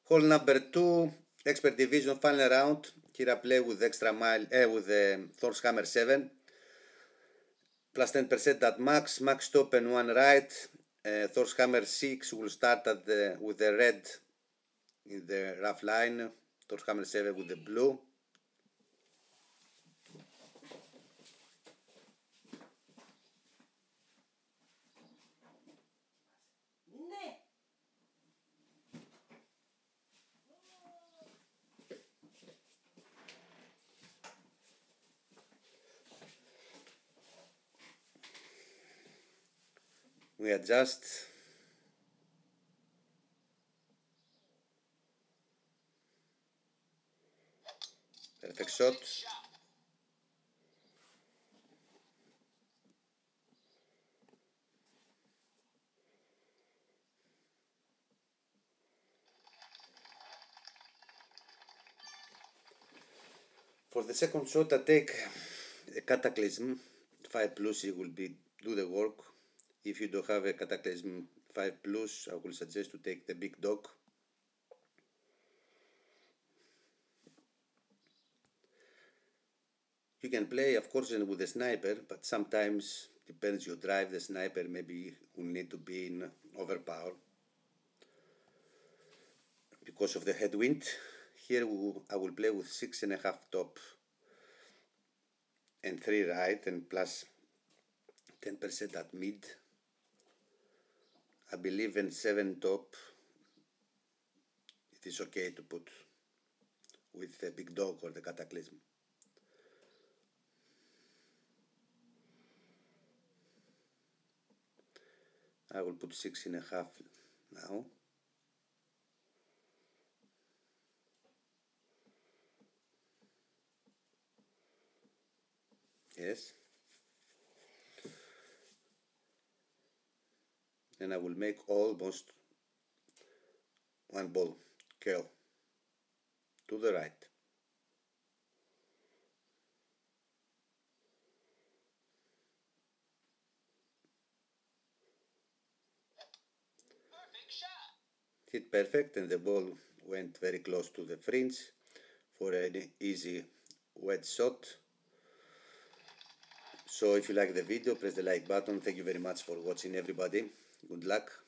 Hole number 2, Expert Division final round. Here I play with extra mile with the Thor's Hammer 7. Plus 10% at max. Max top and one right. Thor's Hammer 6 will start with the red in the rough line. Thor's Hammer 7 with the blue. We adjust. Perfect shot. For the second shot I take a Cataclysm 5 plus. It will do the work. If you don't have a Cataclysm 5 plus, I will suggest to take the big dog. You can play, of course, with the sniper, but sometimes depends you drive the sniper. Maybe will need to be in overpower because of the headwind. Here I will play with 6.5 top and 3 right and plus 10% at mid. I believe in 7 top it is okay to put with the big dog or the Cataclysm. I will put 6.5 now. Yes. And I will make almost one ball curl to the right. Hit perfect, and the ball went very close to the fringe for an easy wedge shot. So if you like the video, press the like button. Thank you very much for watching, everybody. Good luck.